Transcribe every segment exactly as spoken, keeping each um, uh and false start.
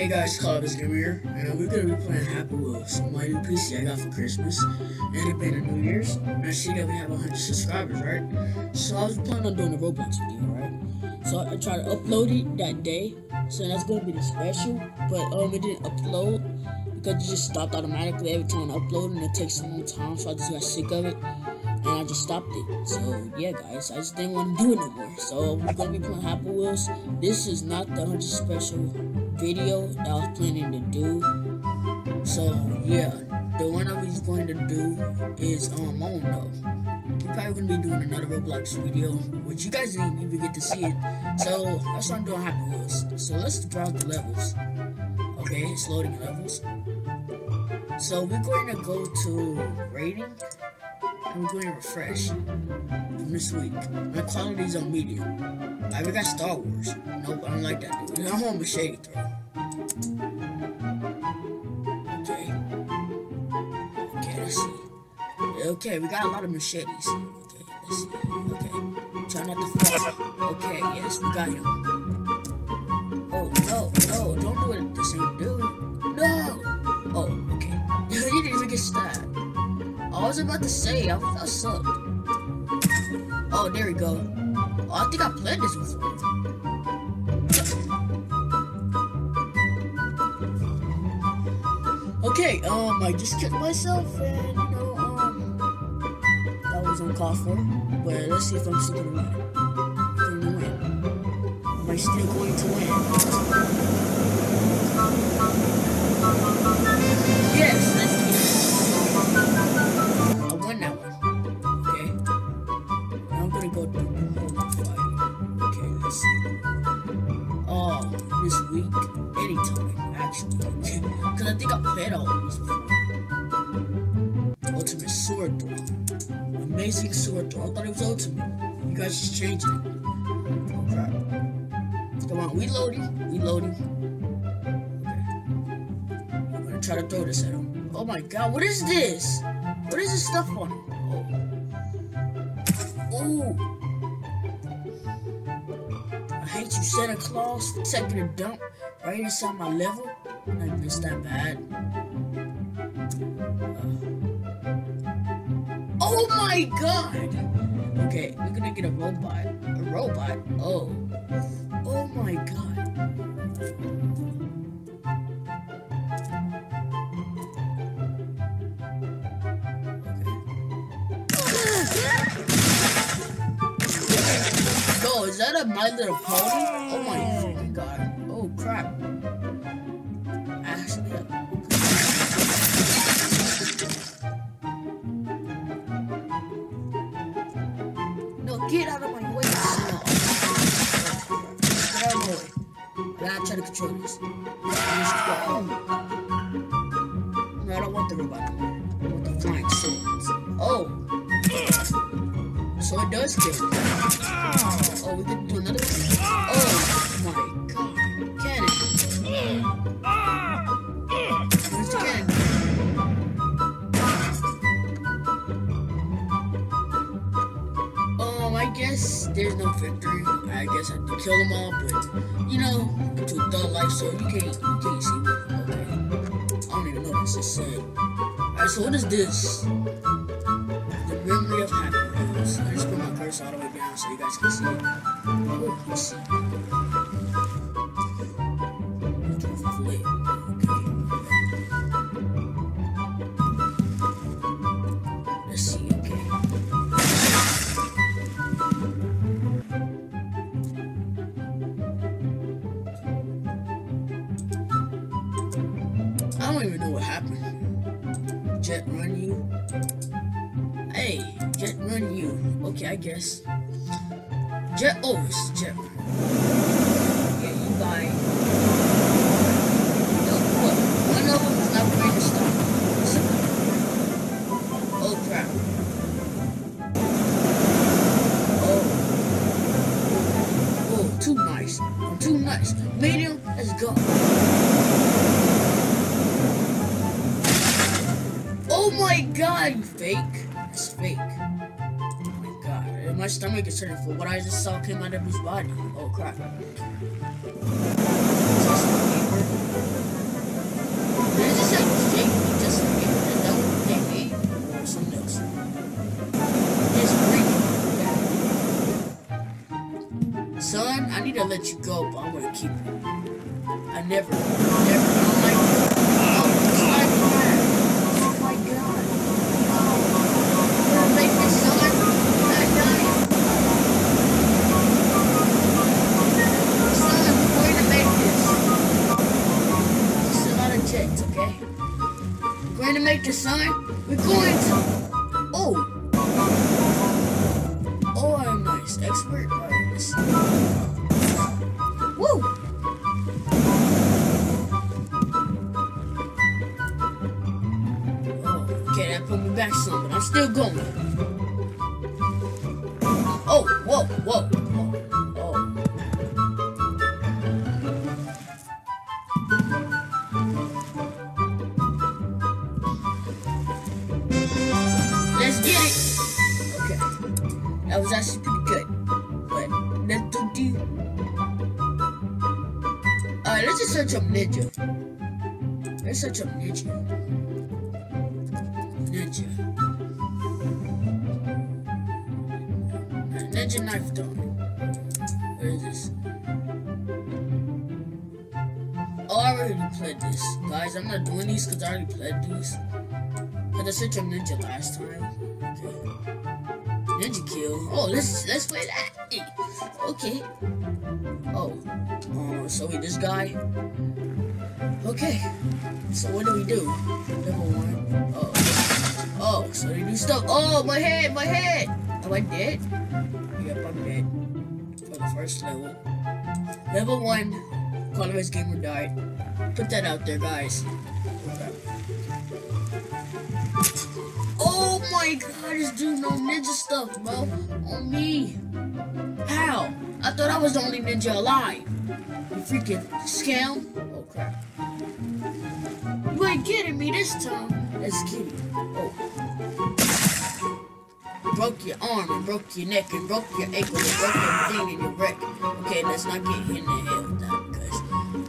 Hey guys, Club's Gamer here, and we're gonna be playing Happy Wheels on my new P C I got for Christmas, and it been a New Year's, and I see that we have one hundred subscribers, right? So I was planning on doing a Roblox video, right? So I tried to upload it that day, so that's gonna be the special, but um, it didn't upload because it just stopped automatically every time I upload, and it takes a long time, so I just got sick of it, and I just stopped it. So yeah, guys, I just didn't want to do it no more. So we're gonna be playing Happy Wheels. This is not the one hundred special video that I was planning to do. So yeah, the one I was going to do is um I don't know. We're probably gonna be doing another Roblox video, which you guys didn't even get to see it. So that's what I'm doing Happy Wheels. So let's browse the levels. Okay, it's loading levels. So we're going to go to rating, and we're going to refresh from this week. My quality is on medium. Like, we got Star Wars. Nope, I don't like that dude. I'm on machete throw. Okay. Okay, let's see. Okay, we got a lot of machetes. Okay, let's see. Okay. Try not to fall. Okay, yes, we got him. Oh, no, no, don't do it the same dude. No! Oh, okay. He didn't even get stabbed. I was about to say, I, I sucked. Oh, there we go. Oh, I think I played this before. Okay, um, I just killed myself, and, you know, um, that was uncalled for. But let's see if I'm still gonna win. I'm gonna win. Am I still going to win? Yes, let's get it. I won that one. Okay. Now I'm gonna go do the whole fight. Okay, let's see. Oh, this week, anytime, actually. Because I think I played all of these before. Ultimate sword throw. Amazing sword throw. I thought it was ultimate. You guys just changed it. Oh crap. Come on, we loading. We loading. Okay. I'm gonna try to throw this at him. Oh my god, what is this? What is this stuff on it? Oh. Ooh. I hate you, Santa Claus, for taking a dump right inside my level. Like, it's that bad. Uh. Oh my god! Okay, we're gonna get a robot. A robot? Oh. Oh my god. Yo, is that a My Little Pony? Oh my fucking god. Oh crap. Actually, no, get out of my way. No. Get out of my way. I gotta try to control this. Oh. No, I don't want the robot. I want the flying swords. Oh. So it does kill. Oh, we can do another one. Oh my god. Cannon. Where's the cannon? Um, I guess there's no victory. I guess I have to kill them all, but you know, it's a dull life, so you can't you can't see me. Okay. I don't even know what this said. Alright, so what is this? The memory of happiness. I just put my cursor all the way down so you guys can see it. Oh, let's see. Flip. Okay. Let's see, okay. I don't even know what happened. Jet run you. Hey, jet run you. Okay, I guess. Jet, oh, it's jet run. Yeah, you buy. No, what? One of them is not ready to stop. Oh, crap. Oh. Oh, too nice. I'm too nice. Medium, let's go. Oh my god, you fake. That's fake. Oh my god. My stomach is hurting for what I just saw came out of his body. Oh crap. Is this a paper? I never, never, I don't like it. Oh, it's like that. Oh my god. Oh, we're gonna make this son. Not dying. Son, we're going to make this. Just a lot of jets, okay? We're going to make this, son. We're going to. Oh. Oh, I'm nice. Expert artist. Woo! Oh, okay, that put me back some, but I'm still going. Oh, whoa, whoa, whoa, oh. Let's get it! Okay. That was actually pretty good. But let's do the. Alright, let's just search up Ninja. Let's search up Ninja. Ninja. Ninja knife throwing. Where is this? Oh, I already played this. Guys, I'm not doing these because I already played these. But I searched up Ninja last time. Okay. Ninja kill. Oh, let's let's play that. Okay. Oh. Oh, so we this guy. Okay. So what do we do? Level one. Oh. Oh, so we do stuff. Oh, my head, my head. Am I dead? Yep, I'm dead. For the first level. Level one. Colorless gamer died. Put that out there, guys. Okay. Oh my god, this dude know ninja stuff, bro. On me. How? I thought I was the only ninja alive. You freaking scam. Oh crap. You ain't getting me this time. Let's get it. Oh. Broke your arm and broke your neck and broke your ankle and broke everything in your wreck. Okay, let's not get hit in the head with that because.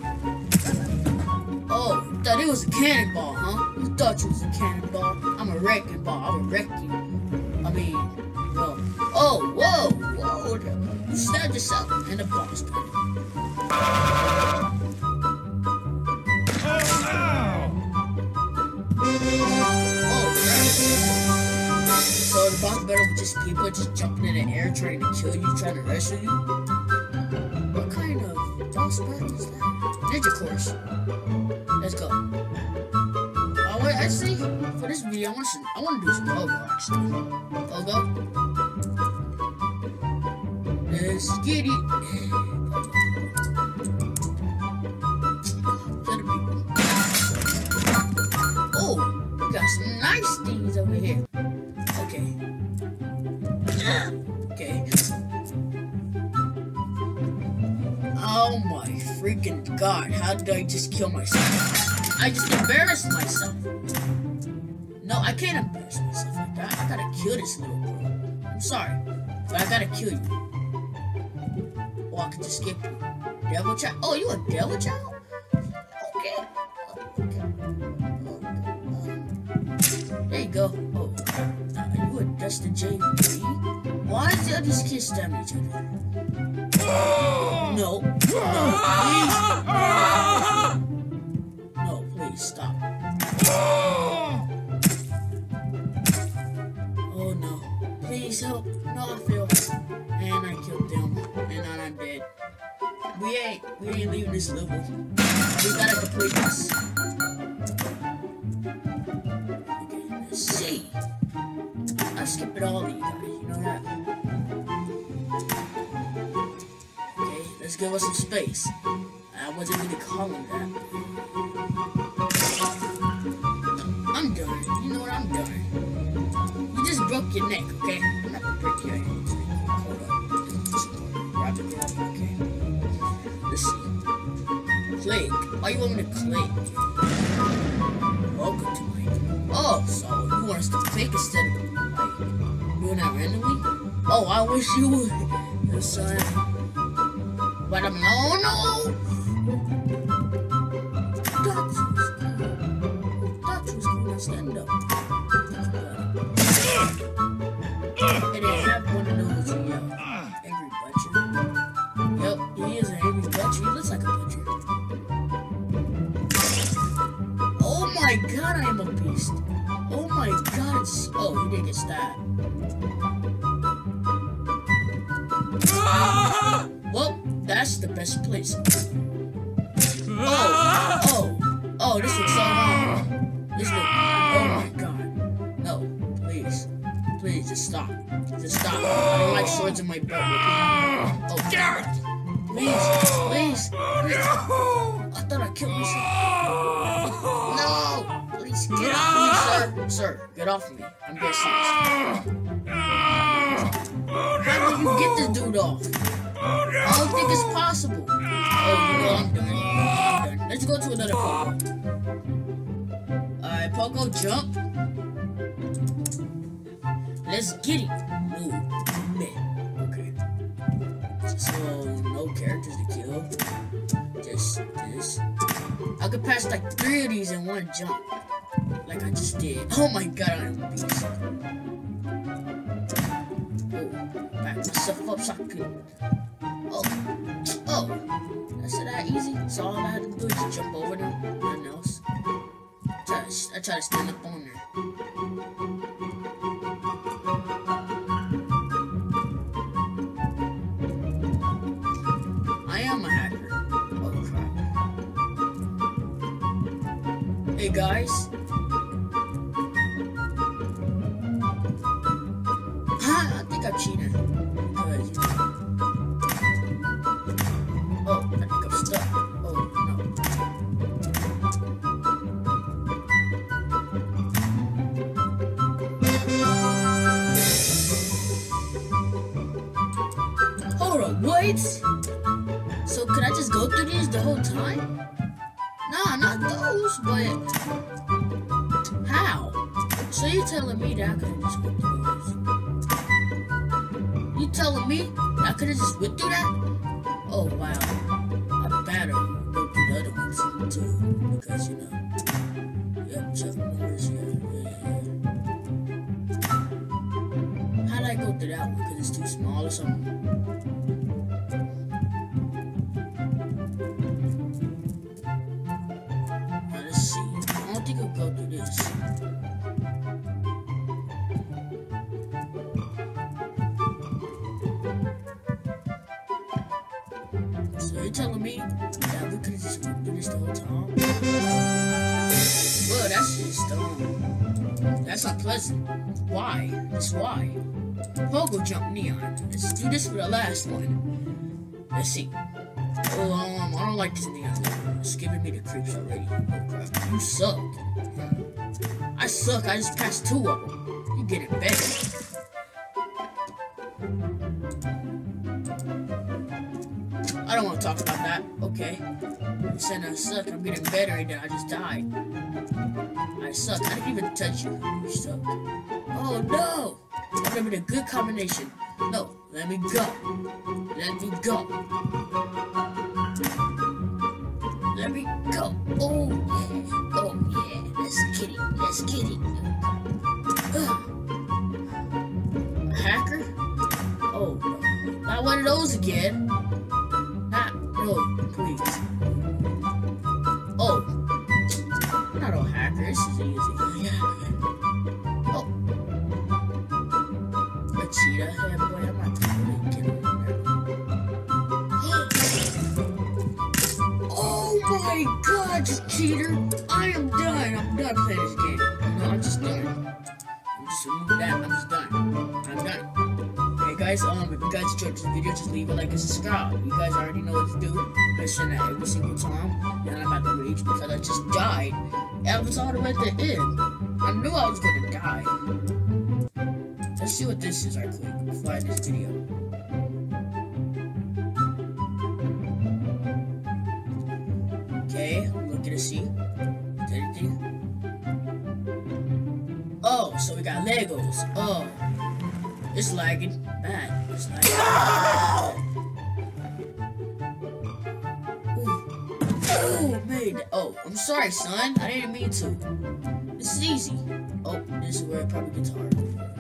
Oh, you thought it was a cannonball, huh? You thought you was a cannonball. I'm a wrecking ball. I'm a wreck you. I mean, whoa. Oh, whoa, whoa. You stabbed yourself in the boss. Oh, so the boss battle with just people just jumping in the air trying to kill you, trying to wrestle you? What kind of boss battle is that? Ninja course. Let's go. Uh, wait, actually, for this video, I want to, I want to do some Pogo, actually. Pogo. Let's get it. Oh, we got some nice things over here. Okay. Okay. Oh my freaking god, how did I just kill myself? I just embarrassed myself. No, I can't embarrass myself like that. I gotta kill this little girl. I'm sorry, but I gotta kill you. Or I could just skip you. Devil child? Oh, you a devil child? Okay. Okay. There you go. Oh, uh, you a Dustin J V? Why is the other kids stabbing each other? No. No, please. No, please, stop. Oh, no. Please help. No, I feel. And I killed them. And now I'm dead. We ain't, we ain't leaving this level. We gotta complete this. Okay, let's see. I skip it all, you guys. You know that? Okay, let's give us some space. I wasn't really calling that. I'm done. You know what? I'm done. You just broke your neck, okay? I'm not gonna break your neck. Hold on. Grab it, grab it, okay? Let's see. Click. Why you want me to click? Welcome to my. Oh, so you want us to click instead of like doing that randomly? Oh, I wish you would. Yes, son. But I'm no, no. That was cool. That was cool. Stand up. And they have one of those, yeah, angry butcher. Yep, he is an angry butcher. He looks like a butcher. my god, I am a beast. Oh my god, it's... Oh, he didn't get stabbed. Well, that's the best place. Oh, oh, oh, this looks so wrong. This looks... Oh my god. No, please. Please, just stop. Just stop. I don't like swords in my belt. Oh, Garrett! Please, please, please. I thought I killed myself. No! Please, get off of me, sir. Sir, get off of me. I'm dead serious. How do you get this dude off? I don't think it's possible. Oh, you know I'm done. I'm done. Let's go to another Pogo. Alright, Pogo, jump. Let's get it. Move. Man. Okay. So, no characters to kill. Just this. I could pass like three of these in one jump. Like I just did. Oh my god, I'm a beast. Oh, back myself up so I could. Oh. Oh. That's that easy. So all I had to do is just jump over them. Nothing else. I try to, I try to stand up on there. I am a hacker. Oh crap. Hey guys. I think I'm cheating. Because, you know. Oh, I think I'm stuck. Oh, no. Hold on, wait! So, could I just go through these the whole time? Nah, not those, but... How? So you're telling me that I could've just went through those? You telling me I could've just went through that? Oh wow, I better go through the other ones too, because you know, yeah, Chuck Norris, yeah, yeah. How'd I go through that one? Because it's too small or something? Now let's see. I don't think I'll go through this. So you're telling me that we could have just went through this the whole time? Well, that's just, um, that's unpleasant. Why? That's why. Pogo jump neon. Let's do this for the last one. Let's see. Oh, um, I don't like this neon. It's giving me the creeps already. Oh, crap. You suck. I suck. I just passed two of them. You getting better. I don't want to talk about that. Okay. You said I suck. I'm getting better and then I just died. I suck. I didn't even touch you. You suck. Oh no! That would have been a good combination. No, let me go. Let me go. Let me go. Oh yeah. Oh yeah. Let's get it. Let's get it. Ugh. A hacker? Oh no. Not one of those again. Not, no, please. Oh. Not a hacker. This is easy. Yeah. Oh. A cheetah. Yeah, boy, I'm not totally kidding. Oh my god, you cheater. I am done. I'm done playing this game. No, I'm just done. I'm just removing that. I'm just done. I'm done. Hey guys, um, if you guys enjoyed this video, just leave a like and subscribe. You guys already know what to do. Listen at every single time. And I'm at the rage because I just died. And I was all the way at the end. I knew I was gonna die. Let's see what this is right quick before I end this video. Okay, I'm looking to see. Is there anything? Oh, so we got Legos. Oh. It's lagging bad. It's lagging bad. Oh, man. Oh, I'm sorry, son. I didn't mean to. This is easy. Oh, this is where it probably gets hard.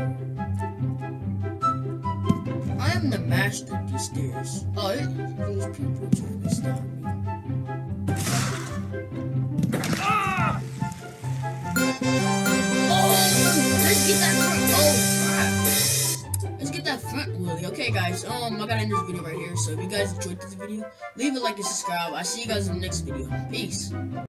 I am the master of these stairs. Oh, these people trying to stop me. that front wheelie. Okay, guys, um, I gotta end this video right here. So if you guys enjoyed this video, leave a like and subscribe. I'll see you guys in the next video. Peace.